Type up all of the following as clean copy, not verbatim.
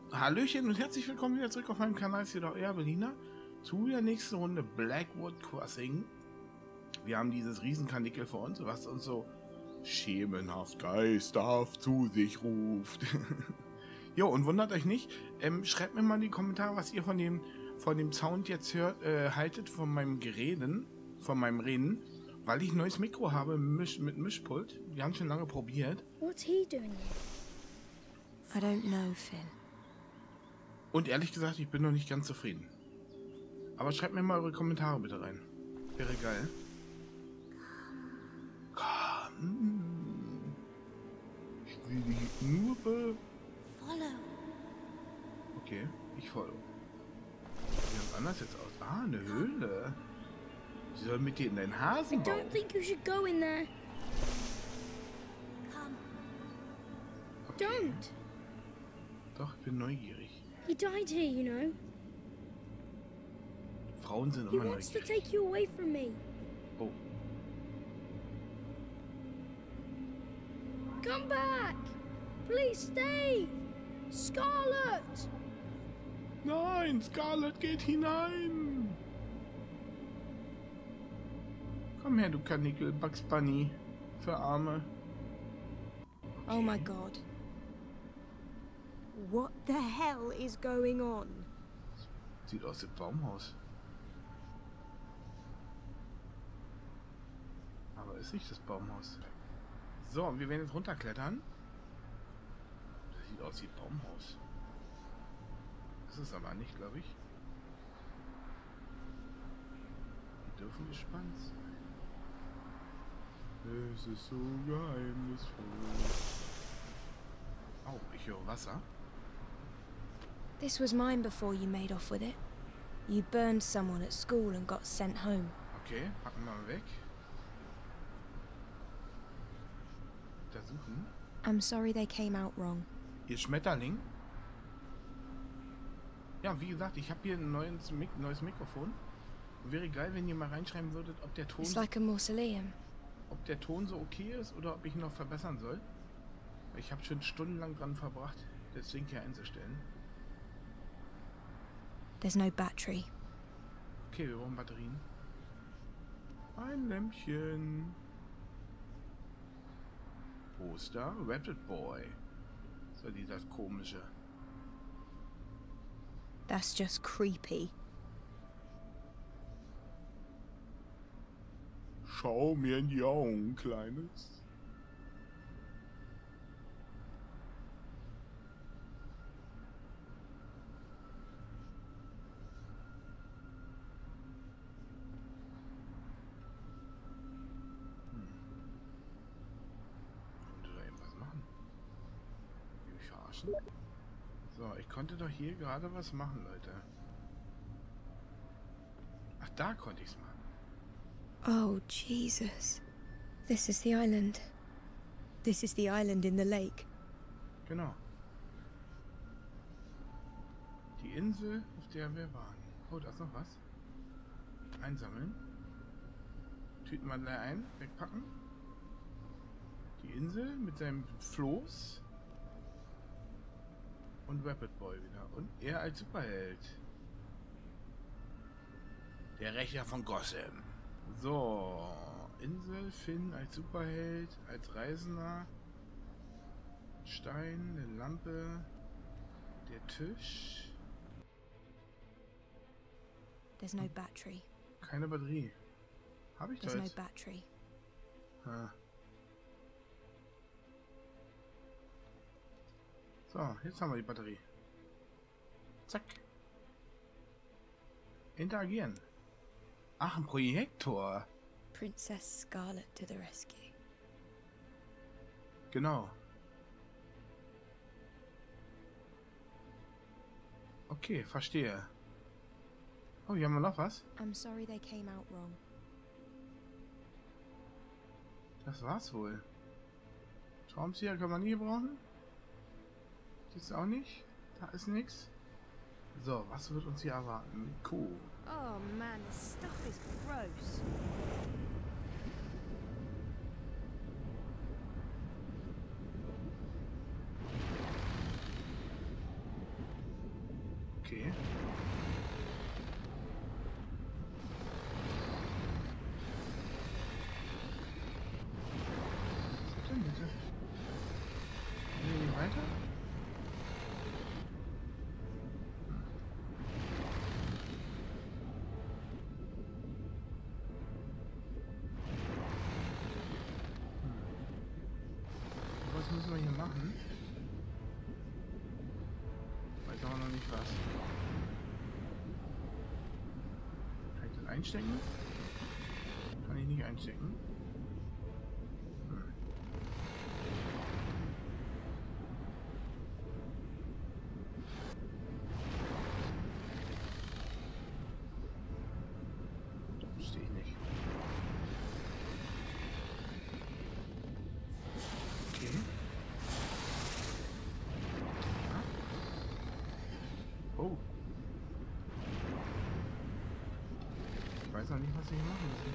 Hallöchen und herzlich willkommen wieder zurück auf meinem Kanal. Ist hier doch euer Berliner zu der nächsten Runde Blackwood Crossing. Wir haben dieses Riesenkanickel vor uns, was uns so schemenhaft, geisterhaft zu sich ruft. Jo, und wundert euch nicht, schreibt mir mal in die Kommentare, was ihr von dem Sound jetzt hört, haltet, von meinem Reden, weil ich ein neues Mikro habe mit Mischpult. Wir haben schon lange probiert. What's he doing here? I don't know, Finn. Und ehrlich gesagt, ich bin noch nicht ganz zufrieden. Aber schreibt mir mal eure Kommentare bitte rein. Wäre geil. Komm. Ich will dich nur Follow. Okay, ich folge. Wie sieht anders jetzt aus? Ah, eine Höhle. Sie soll mit dir in deinen I Hasen bauen. don't think you should go in there. Come. Okay. Don't. Doch, ich bin neugierig. He died here, you know. Frauen sind He immer wants to neugierig. take you away from me. Oh. Come back. Please stay. Scarlet. Nein, Scarlett geht hinein. Komm her, du Kanickel, Bugs Bunny. Für Arme. Oh my god. What the hell is going on? Sieht aus wie ein Baumhaus. Aber ist nicht das Baumhaus. So, wir werden jetzt runterklettern. Das sieht aus wie ein Baumhaus. Das ist aber nicht, glaube ich. Wir dürfen gespannt sein. Es ist so geheimnisvoll. Oh, ich höre Wasser. This was mine before you made off with it. You burned someone at school and got sent home. Okay, packen wir mal weg. Untersuchen. I'm sorry they came out wrong. Ihr Schmetterling. Ja, wie gesagt, ich habe hier ein neues Mikrofon. Wäre geil, wenn ihr mal reinschreiben würdet, ob der It's like a mausoleum. Ton so okay ist oder ob ich ihn noch verbessern soll. Ich habe schon stundenlang dran verbracht, das Ding hier einzustellen. There's no battery. Okay, wir brauchen Batterien. Ein Lämpchen. Poster, Rabbit Boy. So dieser komische. That's just creepy. Schau mir in die Augen, Kleines. Könnte da irgendwas machen? Will mich verarschen? So, ich konnte doch hier gerade was machen, Leute. Ach, da konnte ich es machen. Oh, Jesus. This is the island. This is the island in the lake. Genau. Die Insel, auf der wir waren. Oh, da ist noch was. Einsammeln. Tüten wir gleich ein. Wegpacken. Die Insel mit seinem Floß. Und Rabbit Boy wieder. Und er als Superheld. Der Rächer von Gotham. So. Insel, Finn als Superheld, als Reisender. Stein, eine Lampe. Der Tisch. There's no battery. Keine Batterie. Habe ich doch There's no jetzt. battery. Ah. So, jetzt haben wir die Batterie. Zack. Interagieren. Ach, ein Projektor. Princess Scarlet to the rescue. Genau. Okay, verstehe. Oh, hier haben wir noch was. I'm sorry they came out wrong. Das war's wohl. Schraubenzieher kann man nie brauchen. Das auch nicht. Da ist nichts. So, was wird uns hier erwarten? Cool. Oh man, this stuff is gross. Okay. Was ist denn bitte? Gehen wir nicht weiter? Was müssen wir hier machen? Weiß aber noch nicht was. Kann ich das einstecken? Kann ich nicht einstecken. Verstehe ich nicht. Okay. Ja. Oh. Ich weiß noch nicht, was wir hier machen müssen.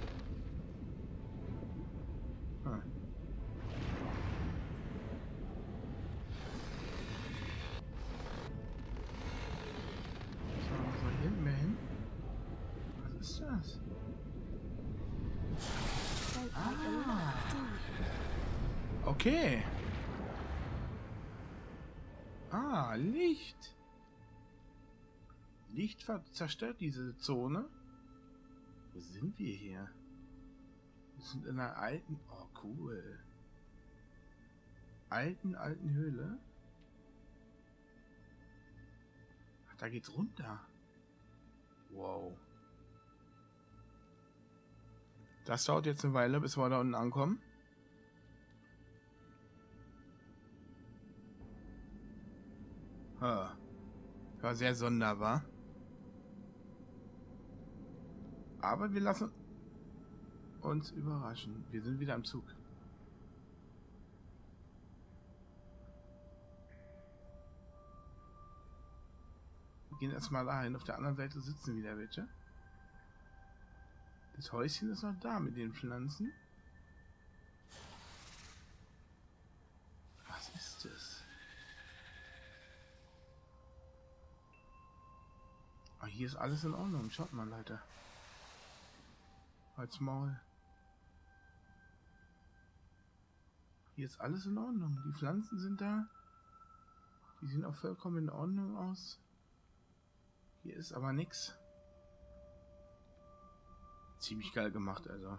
Ah. So, was soll hier hinten mehr hin? Was ist das? Don't like the look, do you? Okay. Ah, Licht. Licht zerstört diese Zone. Wo sind wir hier? Wir sind in einer alten... Oh, cool. Alten Höhle. Ach, da geht's runter. Wow. Das dauert jetzt eine Weile, bis wir da unten ankommen. War sehr sonderbar. Aber wir lassen uns überraschen. Wir sind wieder am Zug. Wir gehen erstmal dahin. Auf der anderen Seite sitzen wieder welche. Das Häuschen ist noch da mit den Pflanzen. Was ist das? Ah, hier ist alles in Ordnung. Schaut mal, Leute. Halt's Maul. Hier ist alles in Ordnung. Die Pflanzen sind da. Die sehen auch vollkommen in Ordnung aus. Hier ist aber nichts. Ziemlich geil gemacht, also.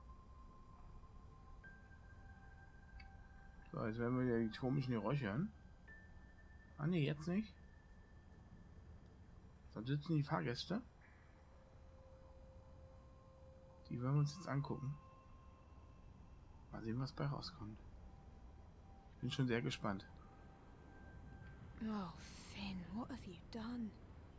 So, jetzt werden wir wieder die komischen Geräusche hören. Ah ne, jetzt nicht. Da sitzen die Fahrgäste. Die werden wir uns jetzt angucken. Mal sehen, was bei rauskommt. Ich bin schon sehr gespannt. Oh, Finn, what have you done?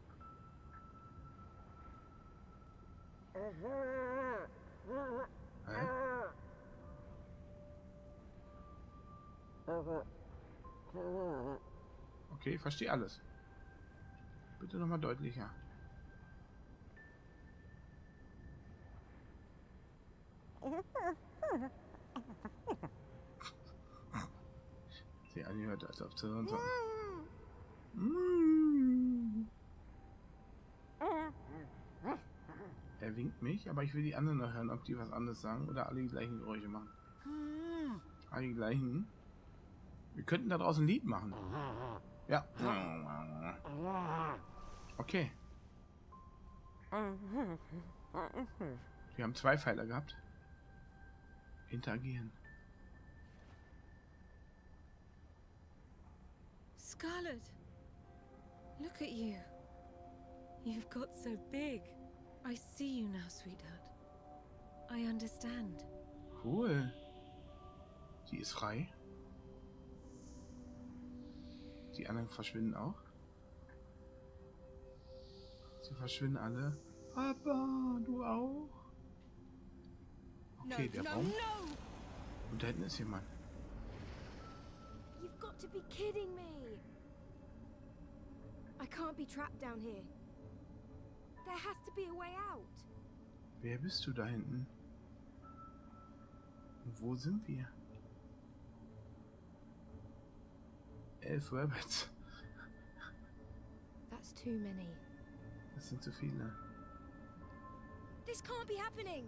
Hä? Okay, ich verstehe alles. Bitte nochmal deutlicher. Sie anhört, als ob sie sonst... Er winkt mich, aber ich will die anderen noch hören, ob die was anderes sagen oder alle die gleichen Geräusche machen. Alle die gleichen. Wir könnten da draußen ein Lied machen. Ja. Okay. Wir haben 2 Pfeiler gehabt. Interagieren. Scarlet! Look at you. You've got so big. I see you now, sweetheart. I understand. Cool. Die ist frei. Die anderen verschwinden auch. Sie verschwinden alle. Papa, du auch? Okay, der Baum. Und da hinten ist jemand. You've got to be kidding me. I can't be trapped down here. There has to be a way out. Wer bist du da hinten? Und wo sind wir? 11 Rabbits. That's too many. Das sind zu viele. This can't be happening.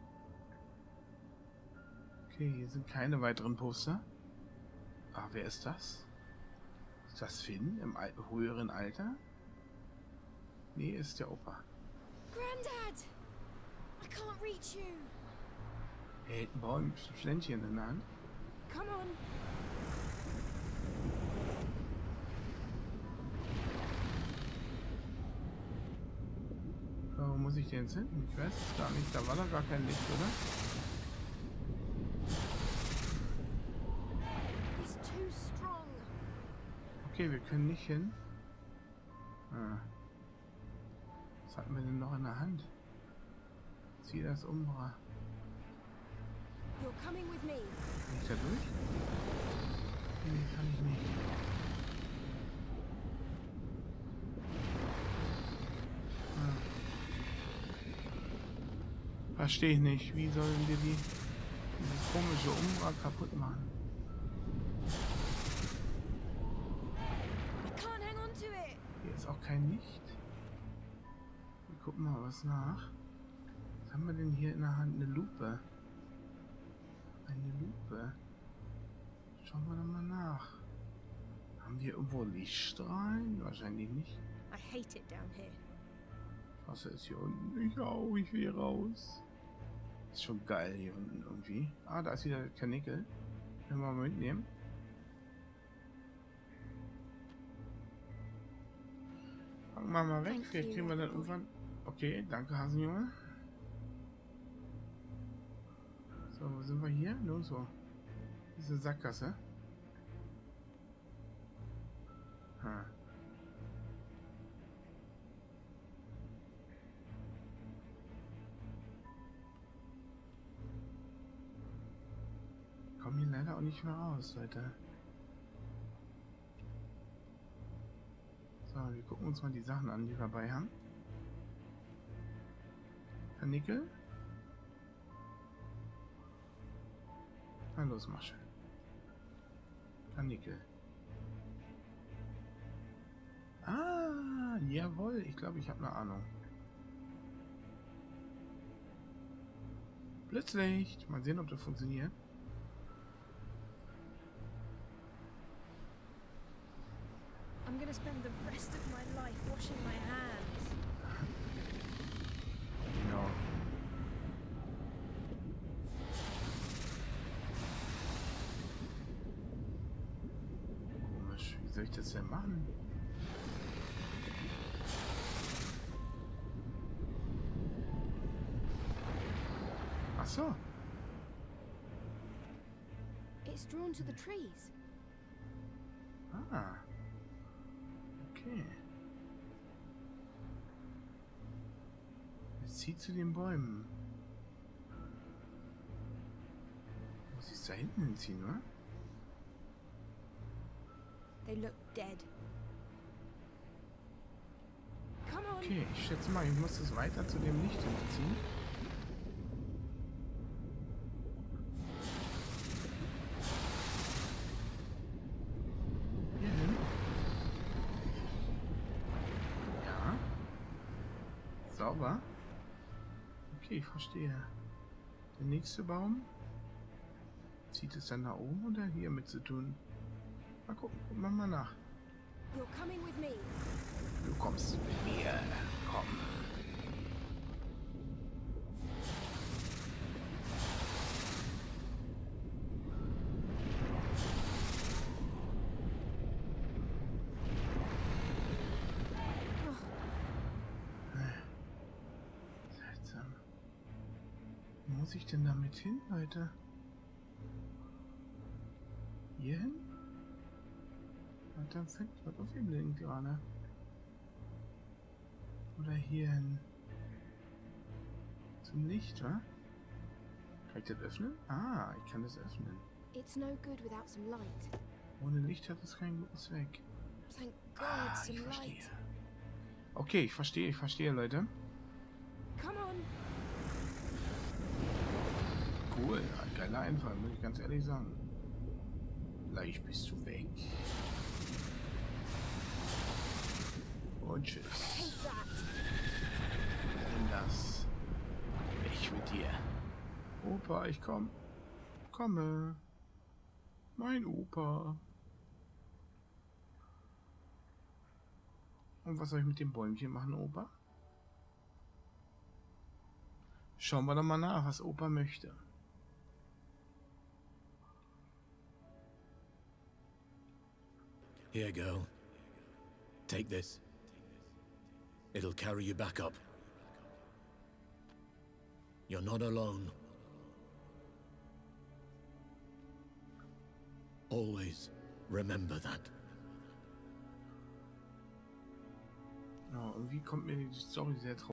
Okay, hier sind keine weiteren Poster. Ah, wer ist das? Ist das Finn im höheren Alter? Nee, ist der Opa. Granddad! I can't reach you. Er hält ein Baumschländchen in der Hand. Come on. Wo muss ich den jetzt hin? Ich weiß es gar nicht. Da war doch gar kein Licht, oder? He's too strong. Okay, wir können nicht hin. Ah. Was hatten wir denn noch in der Hand? Zieh das Umbra. You're coming with me. Kann ich da durch? Nee, kann ich nicht. Verstehe ich nicht. Wie sollen wir dieses komische Umbra kaputt machen? I can't hang on to it. Hier ist auch kein Licht. Wir gucken mal was nach. Was haben wir denn hier in der Hand? Eine Lupe. Eine Lupe. Schauen wir doch mal nach. Haben wir irgendwo Lichtstrahlen? Wahrscheinlich nicht. I hate it down here. Wasser ist hier unten. Ich auch. Ich will raus. Ist schon geil hier unten irgendwie. Ah, da ist wieder Karnickel. Können wir mal mitnehmen. Fangen wir mal weg. Vielleicht kriegen wir dann irgendwann... Okay, danke Hasenjunge. So, wo sind wir hier? Nun so. Diese Sackgasse. Ha. Kommen hier leider auch nicht mehr raus, Leute. So, wir gucken uns mal die Sachen an, die wir dabei haben. Karnickel. Na los, mach schön. Karnickel. Ah, jawohl. Ich glaube, ich habe eine Ahnung. Blitzlicht. Mal sehen, ob das funktioniert. I'm gonna spend the rest of my life washing my hands. Genau. Komisch. Wie soll ich das denn machen? Ach so. It's drawn to the trees. Ah. Okay. Es zieht zu den Bäumen. Muss ich es da hinten hinziehen, oder? They look dead. Come on. Okay, ich schätze mal, ich muss das weiter zu dem Licht hinziehen. Hier hin. Ja. Sauber. Okay, ich verstehe. Der nächste Baum. Zieht es dann da oben oder hier mit zu tun? Mal gucken, gucken wir mal nach. You're coming with me. Du kommst mit mir. Komm. Seltsam. Wo muss ich denn damit hin, Leute? Hier hin? Und dann fängt was auf dem Link gerade. Oder hier hin. Zum Licht, wa? Kann ich das öffnen? Ah, ich kann das öffnen. It's no good without some light. Ohne Licht hat es keinen guten Zweck. Thank God, Ah, some ich verstehe. light. Okay, ich verstehe, Leute. Come on. Cool, ein geiler Einfall, muss ich ganz ehrlich sagen. Gleich bist du weg. und tschüss. Take that. Nimm das. Weg mit dir. Opa, ich komme. Mein Opa. Und was soll ich mit dem Bäumchen machen, Opa? Schauen wir doch mal nach, was Opa möchte. Here, girl. Take this. It'll carry you back up. You're not alone. Always remember that. Ja, irgendwie kommt mir die Story sehr traurig